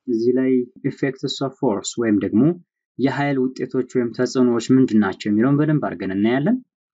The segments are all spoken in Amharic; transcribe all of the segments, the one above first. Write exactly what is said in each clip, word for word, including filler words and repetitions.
እዚህ ላይ effects of force ወይም ደግሞ የኃይል ውጤቶች ወይም ተጽዕኖዎች ምንድናቸው የሚለውን በደንብ አድርገን እናያለን።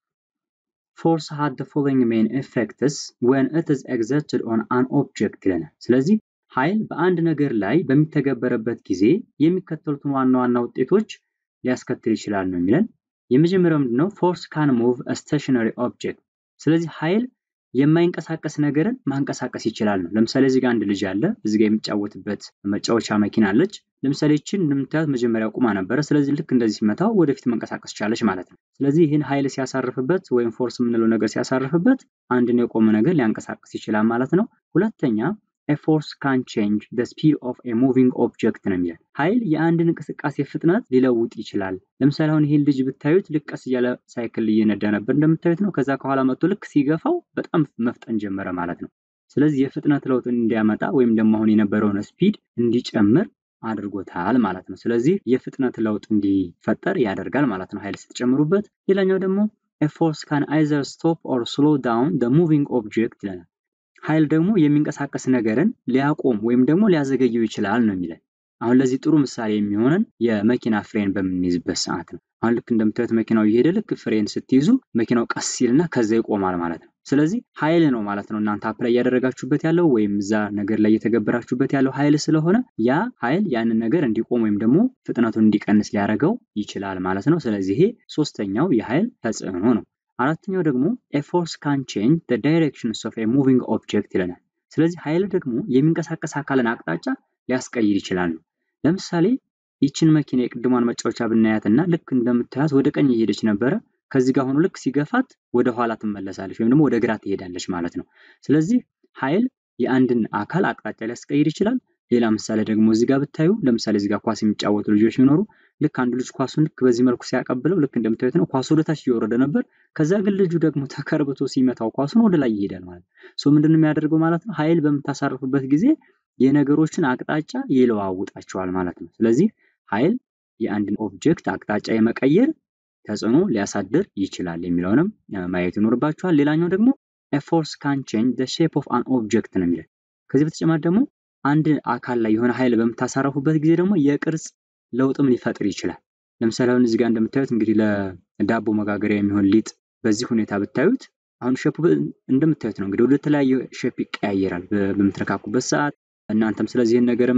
Force had the following main effects when it is exerted on an object ይለናል። ስለዚህ ኃይል በአንድ ነገር ላይ በሚተገበረበት ጊዜ የሚከተሉትን ዋና ዋና ውጤቶች ሊያስከትል ይችላል ነው የሚለን። የመጀመሪያው ምንድነው? Force can move a stationary object። ስለዚህ ኃይል የማይንቀሳቀስ ነገርን ማንቀሳቀስ ይችላል ነው። ለምሳሌ እዚህ ጋር አንድ ልጅ አለ፣ እዚህ ጋር የሚጫወትበት መጫወቻ መኪና አለች። ለምሳሌ እቺን እንደምታዩት መጀመሪያ ቆማ ነበር። ስለዚህ ልክ እንደዚህ ሲመታው ወደፊት መንቀሳቀስ ቻለች ማለት ነው። ስለዚህ ይህን ኃይል ሲያሳርፍበት ወይም ፎርስ የምንለው ነገር ሲያሳርፍበት አንድን የቆመ ነገር ሊያንቀሳቅስ ይችላል ማለት ነው። ሁለተኛ a force can change the speed of a moving object ነው የሚለው። ኃይል የአንድን እንቅስቃሴ ፍጥነት ሊለውጥ ይችላል። ለምሳሌ አሁን ይሄን ልጅ ብታዩት ልክ ቀስ እያለ ሳይክል እየነዳ ነበር እንደምታዩት ነው። ከዛ ከኋላ መጥቶ ልክ ሲገፋው በጣም መፍጠን ጀመረ ማለት ነው። ስለዚህ የፍጥነት ለውጥ እንዲያመጣ ወይም ደግሞ አሁን የነበረውን ስፒድ እንዲጨምር አድርጎታል ማለት ነው። ስለዚህ የፍጥነት ለውጥ እንዲፈጠር ያደርጋል ማለት ነው ኃይል ስትጨምሩበት። ሌላኛው ደግሞ a force can either stop or slow down the moving object ይለናል። ኃይል ደግሞ የሚንቀሳቀስ ነገርን ሊያቆም ወይም ደግሞ ሊያዘገየው ይችላል ነው የሚለው። አሁን ለዚህ ጥሩ ምሳሌ የሚሆነን የመኪና ፍሬን በምንይዝበት ሰዓት ነው። አሁን ልክ እንደምታዩት መኪናው እየሄደ ልክ ፍሬን ስትይዙ መኪናው ቀስ ይልና ከዛ ይቆማል ማለት ነው። ስለዚህ ኃይል ነው ማለት ነው እናንተ አፕላይ ያደረጋችሁበት ያለው ወይም እዛ ነገር ላይ የተገበራችሁበት ያለው ኃይል ስለሆነ ያ ኃይል ያንን ነገር እንዲቆም ወይም ደግሞ ፍጥነቱን እንዲቀንስ ሊያደርገው ይችላል ማለት ነው። ስለዚህ ይሄ ሶስተኛው የኃይል ተጽዕኖ ነው። አራተኛው ደግሞ a force can change the directions of a moving object ይለናል። ስለዚህ ኃይል ደግሞ የሚንቀሳቀስ አካልን አቅጣጫ ሊያስቀይር ይችላል ነው። ለምሳሌ ይችን መኪና የቅድሟን መጫወቻ ብናያትና ልክ እንደምታያት ወደ ቀኝ እየሄደች ነበር። ከዚህ ጋር ሆኖ ልክ ሲገፋት ወደ ኋላ ትመለሳለች ወይም ደግሞ ወደ ግራ ትሄዳለች ማለት ነው። ስለዚህ ኃይል የአንድን አካል አቅጣጫ ሊያስቀይር ይችላል። ሌላ ምሳሌ ደግሞ እዚህ ጋር ብታዩ ለምሳሌ እዚህ ጋር ኳስ የሚጫወቱ ልጆች ይኖሩ። ልክ አንድ ልጅ ኳሱን ልክ በዚህ መልኩ ሲያቀብለው ልክ እንደምታዩት ነው ኳሱ ወደ ታች እየወረደ ነበር። ከዛ ግን ልጁ ደግሞ ተከርብቶ ሲመታው ኳሱን ወደ ላይ ይሄዳል ማለት ነው። ሶ ምንድነው የሚያደርገው ማለት ነው? ኃይል በመታሳረፍበት ጊዜ የነገሮችን አቅጣጫ ይለዋውጣቸዋል ማለት ነው። ስለዚህ ኃይል የአንድን ኦብጀክት አቅጣጫ የመቀየር ተጽዕኖ ሊያሳድር ይችላል የሚለውንም ማየት ይኖርባችኋል። ሌላኛው ደግሞ a force can change the shape of an object ነው የሚለው። ከዚህ በተጨማሪ ደግሞ አንድ አካል ላይ የሆነ ኃይል በመታሳረፉበት ጊዜ ደግሞ የቅርጽ ለውጥም ሊፈጥር ይችላል። ለምሳሌ አሁን እዚህ ጋር እንደምታዩት እንግዲህ ለዳቦ መጋገሪያ የሚሆን ሊጥ በዚህ ሁኔታ ብታዩት አሁን ሼፑ እንደምታዩት ነው። እንግዲህ ወደ ተለያየ ሼፕ ይቀያየራል በመትረካኩበት ሰዓት። እናንተም ስለዚህ ነገርም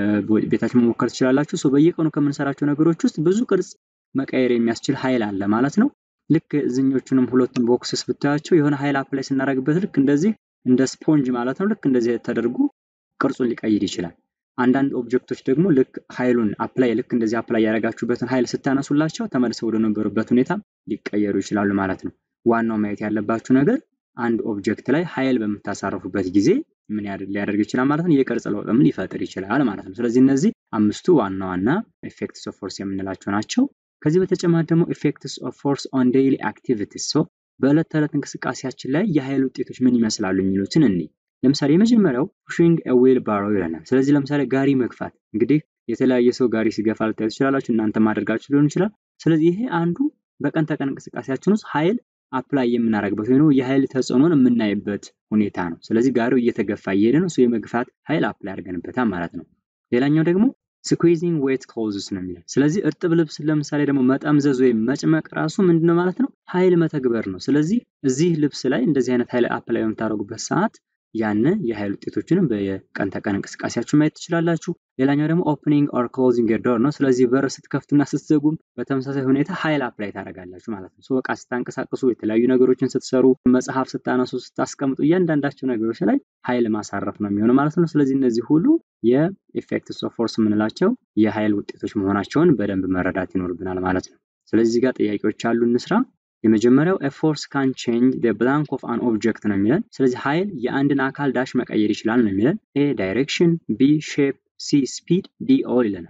ቤታችሁ መሞከር ትችላላችሁ። ሶ በየቀኑ ከምንሰራቸው ነገሮች ውስጥ ብዙ ቅርጽ መቀየር የሚያስችል ኃይል አለ ማለት ነው። ልክ እዚህኞቹንም ሁለቱን ቦክስስ ብታያቸው የሆነ ኃይል አፕላይ ስናደርግበት ልክ እንደዚህ እንደ ስፖንጅ ማለት ነው ልክ እንደዚህ ተደርጎ ቅርጹን ሊቀይር ይችላል። አንዳንድ ኦብጀክቶች ደግሞ ልክ ኃይሉን አፕላይ ልክ እንደዚህ አፕላይ ያደረጋችሁበትን ኃይል ስታነሱላቸው ተመልሰው ወደ ነበሩበት ሁኔታ ሊቀየሩ ይችላሉ ማለት ነው። ዋናው ማየት ያለባችሁ ነገር አንድ ኦብጀክት ላይ ኃይል በመታሳረፉበት ጊዜ ምን ሊያደርግ ይችላል ማለት ነው? የቅርጽ ለውጥም ሊፈጥር ይችላል ማለት ነው። ስለዚህ እነዚህ አምስቱ ዋና ዋና effects of force የምንላቸው ናቸው። ከዚህ በተጨማሪ ደግሞ effects of force on daily activities ሶ በዕለት ተዕለት እንቅስቃሴያችን ላይ የኃይል ውጤቶች ምን ይመስላሉ የሚሉትን እንይ። ለምሳሌ የመጀመሪያው pushing a wheelbarrow ይለናል። ስለዚህ ለምሳሌ ጋሪ መግፋት እንግዲህ የተለያየ ሰው ጋሪ ሲገፋ ልታዩ ትችላላችሁ፣ እናንተ ማድረጋችሁ ሊሆን ይችላል። ስለዚህ ይሄ አንዱ በቀን ተቀን እንቅስቃሴያችን ውስጥ ኃይል አፕላይ የምናደርግበት ወይ ነው የኃይል ተጽዕኖን የምናይበት ሁኔታ ነው። ስለዚህ ጋሪው እየተገፋ እየሄደ ነው፣ ሰው የመግፋት ኃይል አፕላይ አድርገንበታል ማለት ነው። ሌላኛው ደግሞ squeezing wet clothes ነው የሚለው። ስለዚህ እርጥብ ልብስ ለምሳሌ ደግሞ መጠምዘዝ ወይም መጭመቅ ራሱ ምንድነው ማለት ነው? ኃይል መተግበር ነው። ስለዚህ እዚህ ልብስ ላይ እንደዚህ አይነት ኃይል አፕላይ በምታደርጉበት ሰዓት ያን የኃይል ውጤቶችንም በቀን ተቀን እንቅስቃሴያችሁ ማየት ትችላላችሁ። ሌላኛው ደግሞ opening or closing your door ነው። ስለዚህ በር ስትከፍቱና ስትዘጉም በተመሳሳይ ሁኔታ ኃይል አፕላይ ታደርጋላችሁ ማለት ነው። ሶ እቃ ስታንቀሳቅሱ፣ የተለያዩ ነገሮችን ስትሰሩ፣ መጽሐፍ ስታነሱ፣ ስታስቀምጡ እያንዳንዳቸው ነገሮች ላይ ኃይል ማሳረፍ ነው የሚሆነው ማለት ነው። ስለዚህ እነዚህ ሁሉ የeffects of force የምንላቸው የኃይል ውጤቶች መሆናቸውን በደንብ መረዳት ይኖርብናል ማለት ነው። ስለዚህ እዚህ ጋር ጥያቄዎች አሉ እንስራ። የመጀመሪያው a force can change the blank of an object ነው የሚለን። ስለዚህ ኃይል የአንድን አካል ዳሽ መቀየር ይችላል ነው የሚለን። a direction፣ b shape፣ c speed፣ d all ይለናል።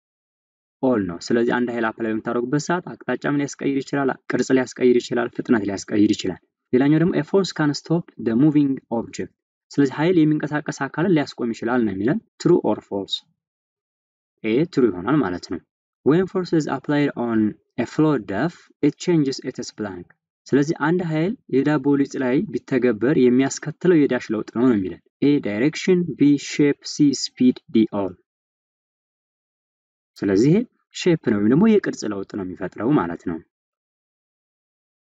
all ነው። ስለዚህ አንድ ኃይል አፕላይ በምታደርጉበት ሰዓት አቅጣጫ ምን ሊያስቀይር ይችላል? ቅርጽ ሊያስቀይር ይችላል፣ ፍጥነት ሊያስቀይር ይችላል። ሌላኛው ደግሞ a force can stop the moving object። ስለዚህ ኃይል የሚንቀሳቀስ አካልን ሊያስቆም ይችላል ነው የሚለን። true or false? a true ይሆናል ማለት ነው። when force is applied on a fluid dough it changes its blank። ስለዚህ አንድ ኃይል የዳቦ ሊጥ ላይ ቢተገበር የሚያስከትለው የዳሽ ለውጥ ነው ነው የሚለን። a direction፣ b shape፣ c speed፣ d all። ስለዚህ ሼፕ ነው ወይም ደግሞ የቅርጽ ለውጥ ነው የሚፈጥረው ማለት ነው።